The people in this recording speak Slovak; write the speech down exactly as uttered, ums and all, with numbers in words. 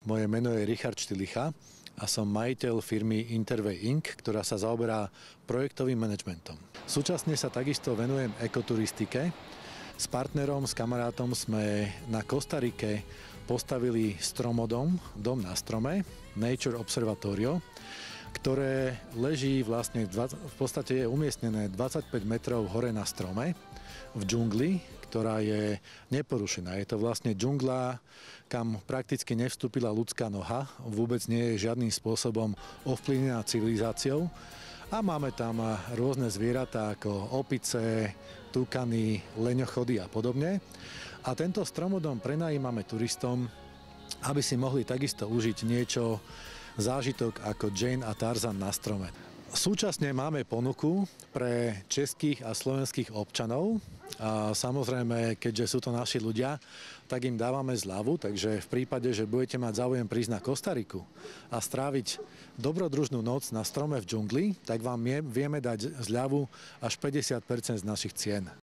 Moje meno je Richard Štilicha a som majiteľ firmy Interway incorporated, ktorá sa zaoberá projektovým manažmentom. Súčasne sa takisto venujem ekoturistike. S partnerom, s kamarátom sme na Kostarike postavili stromodom, dom na strome, Nature Observatorio, ktoré leží vlastne, v podstate je umiestnené dvadsaťpäť metrov hore na strome, v džungli, ktorá je neporušená. Je to vlastne džungla, kam prakticky nevstúpila ľudská noha, vôbec nie je žiadnym spôsobom ovplyvnená civilizáciou. A máme tam rôzne zvieratá ako opice, tukany, leňochody a podobne. A tento stromodom prenajímame turistom, aby si mohli takisto užiť niečo, zážitok ako Jane a Tarzan na strome. Súčasne máme ponuku pre českých a slovenských občanov. A samozrejme, keďže sú to naši ľudia, tak im dávame zľavu, takže v prípade, že budete mať záujem prísť na Kostariku a stráviť dobrodružnú noc na strome v džungli, tak vám vieme dať zľavu až päťdesiat percent z našich cien.